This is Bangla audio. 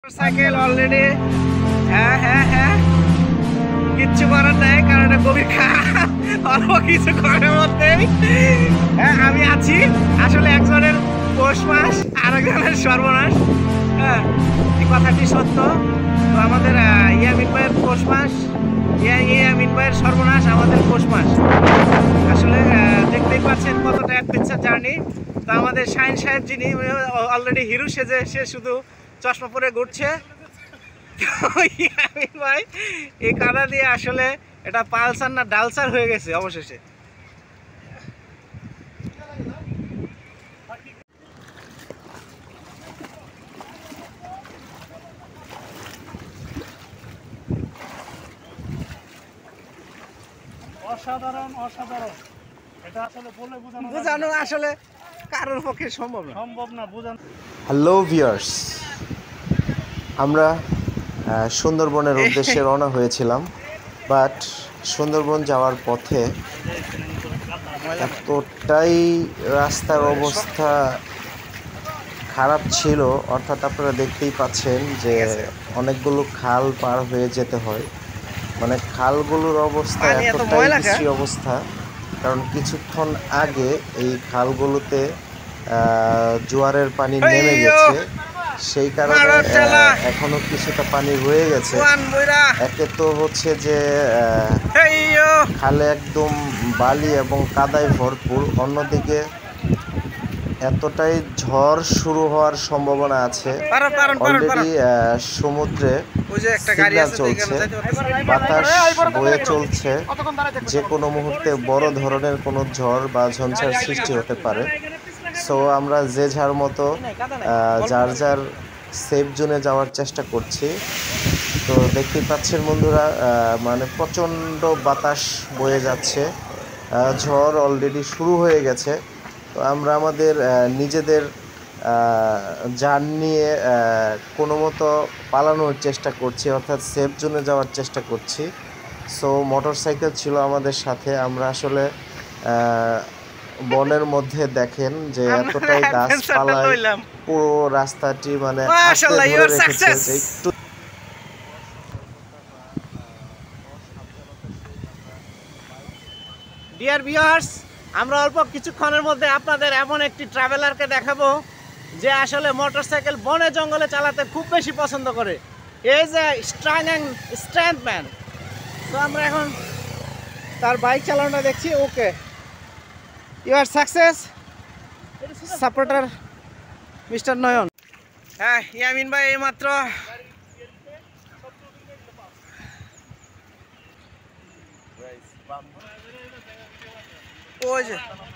সাইকেল অলরেডি হ্যাঁ কিচ্ছু করার নাই, কারণ এটা গভীর অল্প কিছু করার মধ্যেই আমি আছি। আসলে একজনের পৌষ মাস আর একজনের সর্বনাশ। হ্যাঁ, এই কথাটি সত্য। তো আমাদের ইয়ামিন ভাইয়ের পৌষ মাস, ইয়ামিন ভাইয়ের সর্বনাশ, আমাদের পৌষ মাস। আসলে দেখতেই পাচ্ছেন কতটা অ্যাডভেঞ্চার জার্নি। তো আমাদের শাহিন সাহেব যিনি অলরেডি হিরো সেজে, সে শুধু চশমা পরে ঘুরছে। ইয়ামিন ভাই এই কাদা দিয়ে আসলে এটা পালসার না ডালসার হয়ে গেছে অবশেষে। অসাধারণ অসাধারণ, এটা আসলে বলে বোঝানো আসলে কারোর পক্ষে সম্ভব না বোঝানো। হ্যালো ভিউয়ার্স, আমরা সুন্দরবনের উদ্দেশ্যে রওনা হয়েছিলাম, বাট সুন্দরবন যাওয়ার পথে এতটাই রাস্তার অবস্থা খারাপ ছিল, অর্থাৎ আপনারা দেখতেই পাচ্ছেন যে অনেকগুলো খাল পার হয়ে যেতে হয়। মানে খালগুলোর অবস্থা এতটাই বিশ্রী অবস্থা, কারণ কিছুক্ষণ আগে এই খালগুলোতে জোয়ারের পানি নেমে গেছে, সেই কারণে এখনো কিছুটা পানি রয়ে গেছে। একে তো হচ্ছে যে খালে একদম বালি এবং কাদায় ভরপুর, অন্যদিকে এতটাই ঝড় শুরু হওয়ার সম্ভাবনা আছে। অলরেডি সমুদ্রে সিগন্যাল চলছে, বাতাস বয়ে চলছে, যে কোনো মুহূর্তে বড় ধরনের কোনো ঝড় বা ঝঞ্ঝার সৃষ্টি হতে পারে। সো আমরা যে যার মতো যার যার সেফ জোনে যাওয়ার চেষ্টা করছি। তো দেখতেই পাচ্ছেন বন্ধুরা, মানে প্রচণ্ড বাতাস বয়ে যাচ্ছে, ঝড় অলরেডি শুরু হয়ে গেছে। তো আমরা আমাদের নিজেদের যান নিয়ে কোনো মতো পালানোর চেষ্টা করছি, অর্থাৎ সেফ জোনে যাওয়ার চেষ্টা করছি। সো মোটর সাইকেল ছিল আমাদের সাথে। আমরা আসলে বনের মধ্যে দেখেন যে এতটাই গাছপালায় পুরো রাস্তাটি মানে আঁকড়ে ধরে রেখেছে যে একটু। ডিয়ার ভিউয়ার্স, আমরা অল্প কিছুক্ষণের মধ্যে আপনাদের এমন একটি ট্রাভেলারকে দেখাবো যে আসলে মোটরসাইকেল বনে জঙ্গলে চালাতে খুব বেশি পছন্দ করে। এই যে স্ট্রং অ্যান্ড স্ট্রেংথ ম্যান। তো আমরা এখন তার বাইক চালানোটা দেখছি। Okay, you are success supporter mister Nayan. হ্যাঁ, ইয়ামিন ভাই এইমাত্র ওই যে